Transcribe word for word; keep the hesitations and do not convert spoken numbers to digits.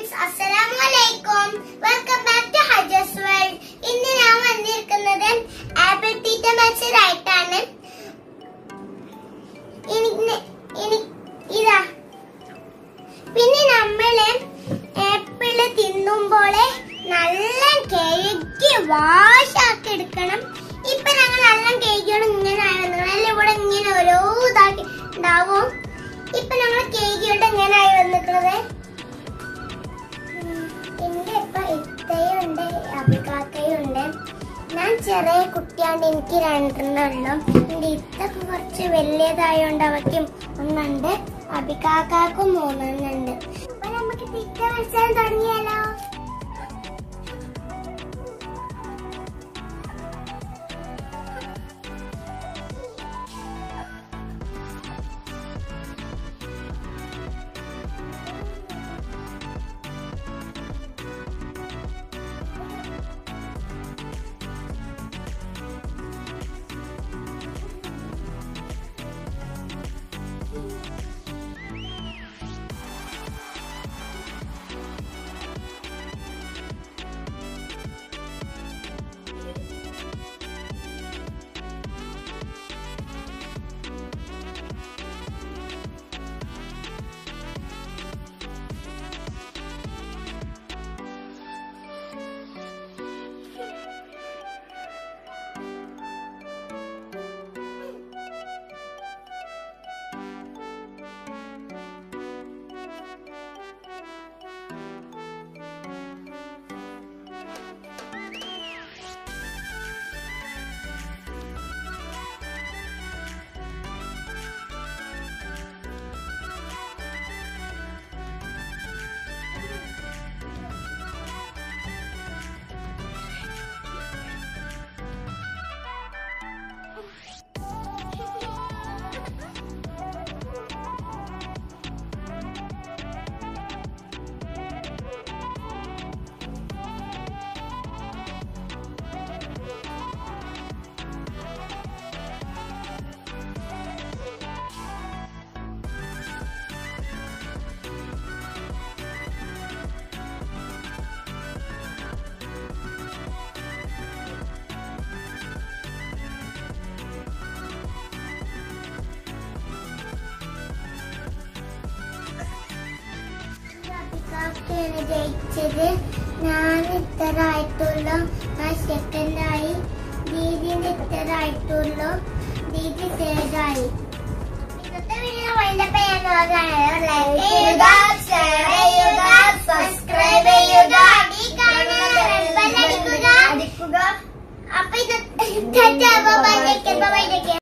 Friends, അസ്സലാമു അലൈക്കും. Welcome back to ഹജസ് വേൾഡ്. ഇന്ന് ഞാൻ വന്നിരിക്കുന്നത് ആപ്പിൾ തീറ്റ മത്സരമായിട്ടാണ്. ഇതാ പിന്നെ നമ്മള് ആപ്പിള് തിന്നുമ്പോൾ നല്ല കഴുകി വാഷാക്കി എടുക്കണം. ഇപ്പൊ ഞങ്ങൾ നല്ല കഴുകിയോട് ഇങ്ങനെ ആയി ഇവിടെ ഇങ്ങനെ ഓരോ ഇതാക്കി ഉണ്ടാവും. ഇപ്പൊ ഞങ്ങൾ കേക്കിയോട്ട് എങ്ങനെയായി വന്നിട്ടുള്ളത്. എന്റെ ഇപ്പൊ ഇത്തയുണ്ട്, അഭികാക്കയുണ്ട്. ഞാൻ ചെറിയ കുട്ടിയാണ്ട് എനിക്ക് രണ്ടെണ്ണം ഉള്ളു. എന്റെ ഇത്തൊക്കെ കുറച്ച് വലിയതായോണ്ട് അവയ്ക്കും ഒന്നുണ്ട്, അഭികാക്കും മൂന്നെണ്ണം ഉണ്ട്. അപ്പൊ നമുക്ക് തീറ്റ മത്സരം തുടങ്ങിയാലോ. ജയിച്ചത് ഞാൻ ഇത്ര ആയിട്ടുള്ളൂ, ഞാൻ സെക്കൻഡായി. ദീദിന്റെ ഇത്ര ആയിട്ടുള്ളൂ, ദീദി തേർഡായി. ഇന്നത്തെ വീഡിയോ വൈൻഡപ്പ് ചെയ്യാൻ നോക്കുകയാണ്. ലൈക്ക് ചെയ്യുക, ഷെയർ ചെയ്യുക, സബ്സ്ക്രൈബ് ചെയ്യുക, അടിക്കുക. അപ്പൊ ഇത്